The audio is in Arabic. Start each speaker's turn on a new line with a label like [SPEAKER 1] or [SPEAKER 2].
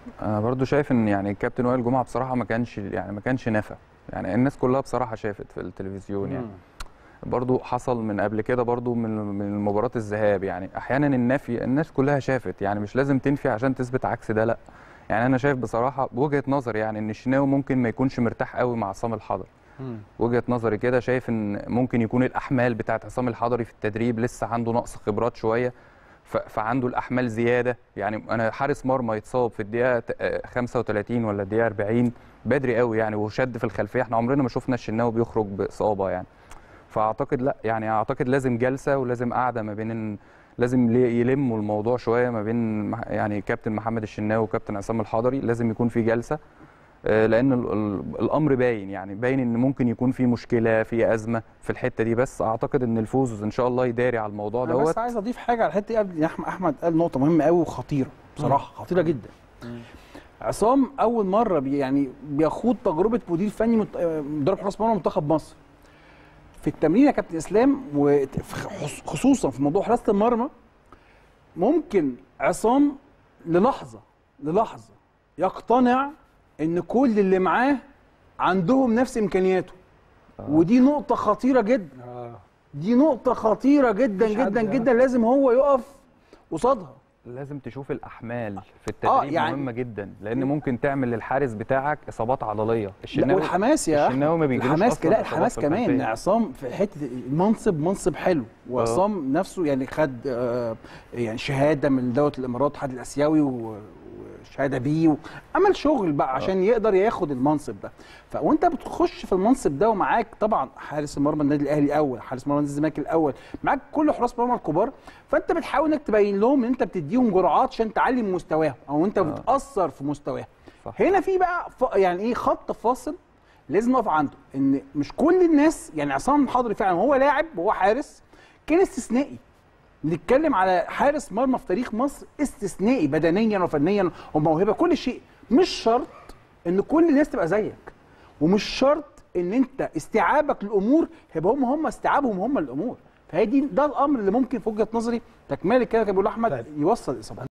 [SPEAKER 1] انا برضو شايف ان يعني الكابتن وائل جمعه بصراحه ما كانش نافع. يعني الناس كلها بصراحه شافت في التلفزيون يعني. برضو حصل من قبل كده برضو من مباراه الذهاب، يعني احيانا النفي الناس كلها شافت، يعني مش لازم تنفي عشان تثبت عكس ده، لا. يعني انا شايف بصراحه بوجهه نظري يعني ان الشناوي ممكن ما يكونش مرتاح قوي مع عصام الحضري. وجهه نظري كده شايف ان ممكن يكون الاحمال بتاعه عصام الحضري في التدريب لسه عنده نقص خبرات شويه، فعنده الاحمال زياده. يعني انا حارس مرمى يتصاب في الدقيقه 35 ولا الدقيقه 40 بدري قوي يعني، وشد في الخلفيه، احنا عمرنا ما شفنا الشناوي بيخرج باصابه يعني. فاعتقد لا، يعني اعتقد لازم جلسه ولازم قعده ما بين لازم يلموا الموضوع شويه ما بين يعني كابتن محمد الشناوي وكابتن عصام الحضري، لازم يكون في جلسه. لان الامر باين، يعني باين ان ممكن يكون في مشكله في ازمه في الحته دي، بس اعتقد ان الفوز ان شاء الله يداري على الموضوع دوت.
[SPEAKER 2] بس عايز اضيف حاجه على الحته دي قبل. احمد قال نقطه مهمه قوي وخطيره بصراحه، خطيره جدا. عصام اول مره يعني بيخوض تجربه مدير فني مدرب حراس مرمى منتخب مصر. في التمرين يا كابتن اسلام وخصوصا في موضوع حراسه المرمى، ممكن عصام للحظه يقتنع ان كل اللي معاه عندهم نفس امكانياته. ودي نقطه خطيره جدا. دي نقطه خطيره جدا جدا جدا، لازم هو يقف قصادها.
[SPEAKER 1] لازم تشوف الاحمال في التدريب يعني مهمه جدا، لان ممكن تعمل للحارس بتاعك اصابات عضليه.
[SPEAKER 2] والحماس يا
[SPEAKER 1] الشناوي ما بيجيلوش
[SPEAKER 2] الحماس، لا الحماس كمان. عصام في حته منصب حلو، وعصام نفسه يعني خد يعني شهاده من دوله الامارات الاتحاد الاسيوي وشهاده بيه، وعمل شغل بقى عشان يقدر ياخد المنصب ده. وانت بتخش في المنصب ده ومعاك طبعا حارس المرمى النادي الاهلي الاول، حارس مرمى النادي الزمالك الاول، معاك كل حراس مرمى الكبار، فانت بتحاول انك تبين لهم ان انت بتديهم جرعات عشان تعلي من مستواهم، او انت بتاثر في مستواهم. هنا في بقى يعني ايه خط فاصل لازم نقف عنده، ان مش كل الناس يعني عصام الحضري فعلا وهو لاعب وهو حارس كان استثنائي. بنتكلم على حارس مرمى في تاريخ مصر استثنائي بدنيا وفنيا وموهبه كل شيء. مش شرط ان كل الناس تبقى زيك، ومش شرط ان انت استيعابك للامور هيبقى هم استيعابهم هم للامور. فهي ده الامر اللي ممكن في وجهه نظري تكمله كده كان بيقول احمد يوصل الاصابات.